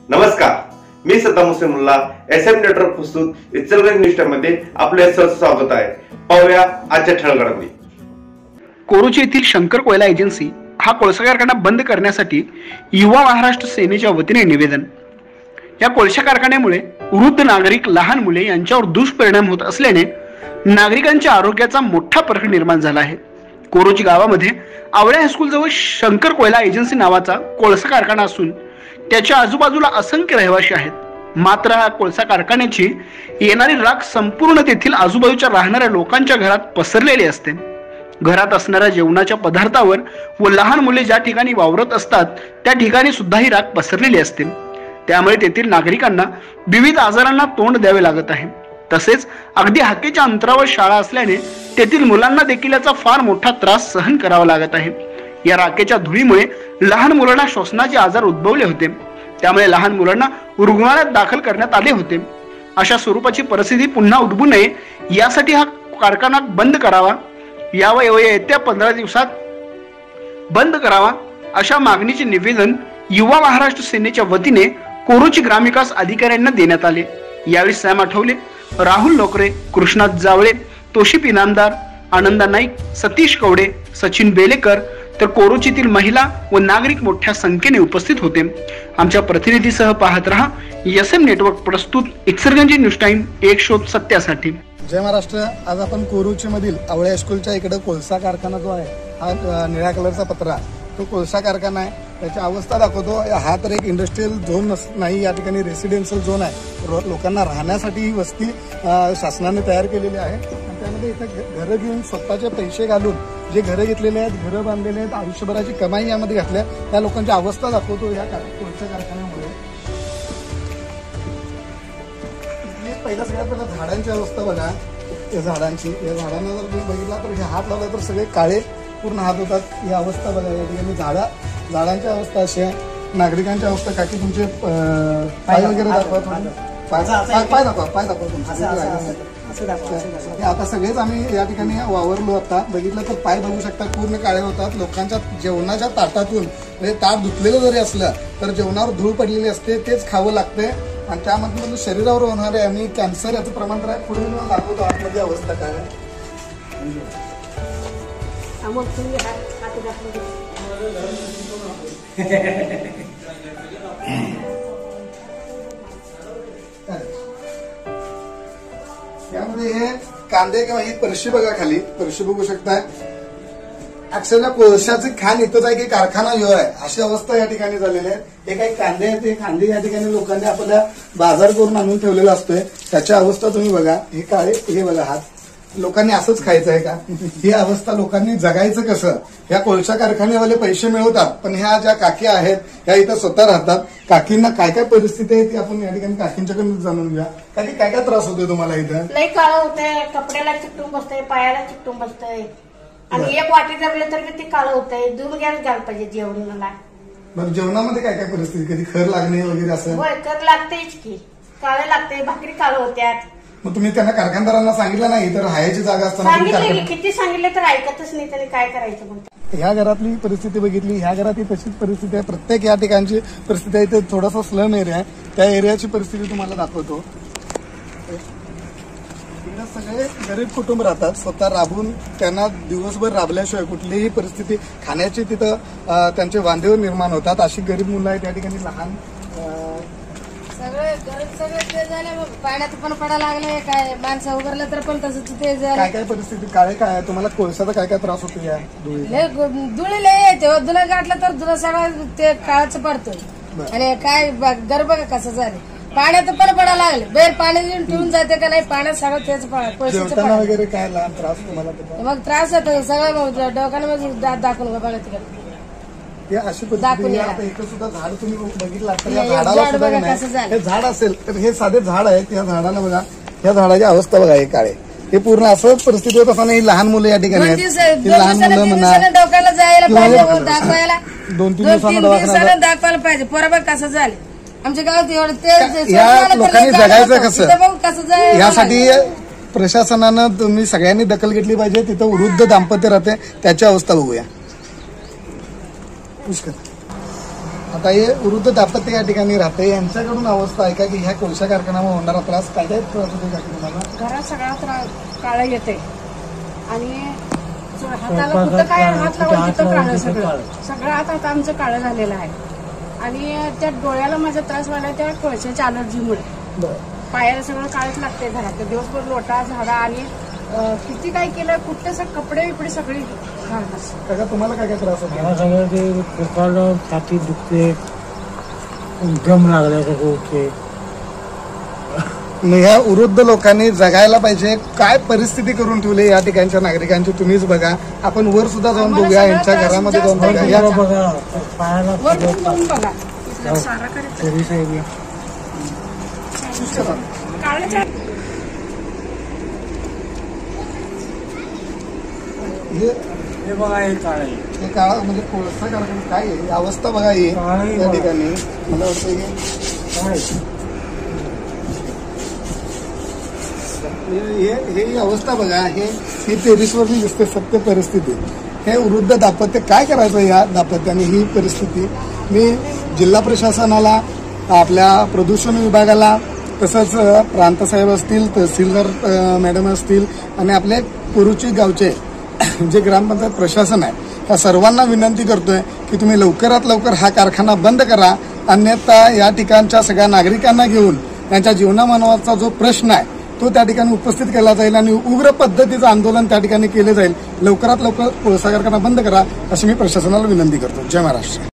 नमस्कार, मी Saddam Hussain Mulla SM network प्रस्तुत इचलकरंजी न्यूज मध्ये आपले सहर्ष स्वागत आहे। पाहूया आजच्या ठळक घडामोडी। कोरोची येथील शंकर कोयला एजन्सी हा कोळसा कारखाना बंद करण्यासाठी युवा महाराष्ट्र सेनेच्या वतीने निवेदन। या कोळसा कारखान्यामुळे वृद्ध नागरिक, लहान मुले यांच्यावर दुष्परिणाम होत असल्याने नागरिकांच्या आरोग्याचा मोठा प्रश्न निर्माण झाला आहे। कोरोची गावामध्ये आवळे हायस्कूल जवळ शंकर कोयला एजन्सी नावाचा कोळसा कारखाना असून त्याच्या आजूबाजूला असंख्य रहिवासी आहेत। मात्र हा कोळसा कारखान्याची येणारी राख संपूर्ण तेथील आजूबाजूच्या राहणाऱ्या लोकांच्या घरात पसरलेली असते। घरात असणाऱ्या जेवणाच्या पदार्थावर व लहान मुले ज्या ठिकाणी वावरत असतात त्या ठिकाणी सुद्धा ही राख पसरलेली असते। त्यामुळे तेथील नागरिकांना विविध आजारांना तोंड द्यावे लागत आहे। तसेच अगदी हाकेच्या अंतरावर शाळा असल्याने तेथील मुलांना देखील याचा फार मोठा त्रास सहन करावा लागत आहे। या राखेच्या धुळीमुळे लहान मुलांना श्वसनाचे आजार उद्भवले होते। त्यामुळे लहान मुलांना रुग्णालयात दाखल करण्यात आले होते। अशा स्वरूपाची परिस्थिती पुन्हा उद्भवू नये यासाठी हा कारखाना बंद करावा, येत्या 15 दिवसात बंद करावा अशा मागणीचे निवेदन युवा महाराष्ट्र सेनेच्या वतीने कोरोची ग्रामविकास अधिकाऱ्यांना देण्यात आले। यावेळी सॅम आठवले, राहुल नोकरे, कृष्णात जावळे, तोशिप इनामदार, आनंदा नाईक, सतीश कवडे, सचिन बेलेकर तर कोरोचीतील महिला व नागरिक मोठ्या संख्येने उपस्थित होते। आमच्या प्रतिनिधीसह पाहत रहा SM नेटवर्क प्रस्तुत इचलकरंजी न्यूज टाइम, एक शोध सत्यासाठी। जय महाराष्ट्र। आज आपण कोरोची मधील आवळे हायस्कूलच्या इकडे कोळसा कारखाना जो आहे हा निळ्या कलरचा पत्रा, तो कोळसा कारखाना आहे। त्याची अवस्था दाखवतो। हा तर एक इंडस्ट्रियल झोन नाही, या ठिकाणी रेसिडेन्शियल झोन आहे। लोकांना राहण्यासाठी ही वस्ती शासनाने तयार केलेली आहे आणि त्यामध्ये इथं घरं घेऊन स्वतःचे पैसे घालून जे घरं घेतलेले आहेत, घरं बांधलेले आहेत, आयुष्यभराची कमाई यामध्ये घातल्या त्या लोकांची अवस्था दाखवतो या कोळसा कारखान्यामुळे। पहिला सगळ्यात पहिला झाडांची अवस्था बघा, या झाडांना जर तुम्ही बघितला तर हे हात लावला तर सगळे काळे पूर्ण हात होतात। ही अवस्था बघा, या ठिकाणी झाडांची अवस्था अशी आहे। नागरिकांची अवस्था, काकी तुमचे पाय वगैरे दाखवा, पाय दाखवा तुमचे। आता सगळेच आम्ही या ठिकाणी वावरलो, आता बघितलं तर पाय बघू शकता पूर्ण काळे होतात। लोकांच्या जेवणाच्या ताटातून म्हणजे ताट धुतलेलं जरी असलं तर जेवणावर धूळ पडलेली असते, तेच खावं लागते आणि त्यामधून शरीरावर होणारे आणि कॅन्सर याचं प्रमाण तर पुढे दाखवतो आतमध्ये अवस्था काय आहे। यामध्ये हे कांदे किंवा ही परशी बघा, खाली परशी बघू शकताय। अक्षरशः कोळशाचे खाण इथंच आहे की कारखाना ह्यो आहे, अशी अवस्था या ठिकाणी झालेली आहे। हे काही कांदे आहेत, हे कांदे या ठिकाणी लोकांनी आपल्या बाजार करून आणून ठेवलेला असतोय, त्याची अवस्था तुम्ही बघा। हे काळे, हे बघा हात, लोकांनी असंच खायचं आहे का? ही अवस्था, लोकांनी जगायचं कसं? या कोळसा कारखान्यावाले पैसे मिळवतात, पण ह्या ज्या काकी आहेत ह्या इथं स्वतः राहतात। काकींना काय काय परिस्थिती आहे ती आपण या ठिकाणी काकींच्याकडून जाणून घ्या। काकी, काय काय त्रास होतोय तुम्हाला इथं? लई काळं होतंय, कपड्याला चिकटून बसतंय, पायाला चिकटून बसतंय आणि एक वाटी जरले तर ते काळं होतंय। दूध गॅस घ्यायला पाहिजे जेवणाला। बरं, जेवणामध्ये काय काय परिस्थिती? कधी खर लागणे वगैरे असं? होय, कर लागतेच की, काळं लागतंय, भाकरी काळं होत्यात। मग तुम्ही त्यांना कारखानदारांना सांगितलं नाही? तर राहायची जागा असताना सांगितलं, किती सांगितलं तर ऐकतच नाही, त्याने काय करायचं म्हणतात। ह्या घरातली परिस्थिती बघितली, ह्या घरात ही तशीच परिस्थिती आहे। प्रत्येक या ठिकाणची परिस्थिती आहे। इथे थोडासा स्लम एरिया आहे, त्या एरियाची परिस्थिती तुम्हाला दाखवतो। सगळे गरीब कुटुंब राहतात, स्वतः राबून त्यांना दिवसभर राबल्याशिवाय कुठलीही परिस्थिती खाण्याची तिथं त्यांचे वांदे निर्माण होतात। अशी गरीब मुलं आहेत या ठिकाणी, लहान सगळे ते झाले, पाण्यात पण पडायला लागले, काय माणसं उघडलं तर पण तसंच ते झालं। काय काय परिस्थिती, काय काय तुम्हाला कोळशाचा काय काय त्रास होतो? या धुळी लय येते, धुणं गाठलं तर धुणं सगळं ते काळाचं पडतोय आणि काय गर्भ कसं झालं, पाण्यात पण पडायला लागले, बेर पाणी ठेवून जाते का नाही, पाण्यात सगळं तेच जेवताना वगैरे काय लहान त्रास तुम्हाला? मग त्रास होतो सगळं, डोक्यामध्ये दाखवून बघा तिकडे अशी परिस्थिती। आता इथं सुद्धा झाड तुम्ही बघितलं तर या झाडाला सुद्धा नाही, हे झाड असेल तर हे साधे झाड आहे, त्या झाडाला बघा, या झाडाची अवस्था बघा, हे काळे, हे पूर्ण असं परिस्थिती होत असताना ही लहान मुलं या ठिकाणी आहेत। लहान मुलं म्हणा, डोक्याला जायला पाहिजे, दाखवायला 2-3 दिवसांना दाखवायला पाहिजे, बरोबर कसं झालं आमच्या गावात एवढं। या लोकांनी जगायचं कसं? यासाठी प्रशासनानं तुम्ही सगळ्यांनी दखल घेतली पाहिजे। तिथं वृद्ध दाम्पत्य राहते, त्याची अवस्था बघूया। आता हे वृद्ध दाम्पत्य या ठिकाणी राहते, यांच्याकडून अवस्था आहे का की ह्या कोळशा कारखान्यामुळे होणारा त्रास काय काय त्रास होतो का तुम्हाला? घरात सगळा काळं येते आणि हाताला कुठं काय हात लावून तिथं काळं सगळं आता आमचं काळं झालेलं आहे. आणि त्या डोळ्याला माझा त्रास व्हायला त्या कोळशाच्या अलर्जीमुळे. पायाला सगळं काळच लागते घरात, दिवसभर लोटा झाडा आणि किती काय केलं कुठे कपडे बिपडे सगळे घालतात. काका तुम्हाला काय काय त्रास होतो? मला सगळं ते पोटाला छाती दुखते, दम लागल्यासारखं होते. ह्या वृद्ध लोकांनी जगायला पाहिजे, काय परिस्थिती करून ठेवली या ठिकाणच्या नागरिकांची तुम्हीच बघा. आपण वर सुद्धा जाऊन बघूया, यांच्या घरामध्ये जाऊन बघा. बघा पायाला वर जाऊन बघा काळाच्या हे बघा हे काळे हे काळा म्हणजे कोळसा कारखाना काय आहे, ही अवस्था बघा ही या ठिकाणी. मला वाटतं की ही अवस्था बघा, ही टेरिसवर दिसते सत्य परिस्थिती. हे वृद्ध दाम्पत्य काय करायचं या दाम्पत्याने, ही परिस्थिती. मी जिल्हा प्रशासनाला, आपल्या प्रदूषण विभागाला, तसंच प्रांतसाहेब असतील, तहसीलदार मॅडम असतील आणि आपले कुरुची गावचे जे ग्रामपंचायत प्रशासन आहे, त्या सर्वांना विनंती करतोय की तुम्ही लवकरात लवकर हा कारखाना बंद करा. अन्यथा या ठिकाणच्या सगळ्या नागरिकांना घेऊन त्यांच्या जीवनामानाचा जो प्रश्न आहे तो त्या ठिकाणी उपस्थित केला जाईल आणि उग्र पद्धतीचं आंदोलन त्या ठिकाणी केले जाईल. लवकरात लवकर कोळसा कारखाना बंद करा अशी मी प्रशासनाला विनंती करतो. जय महाराष्ट्र.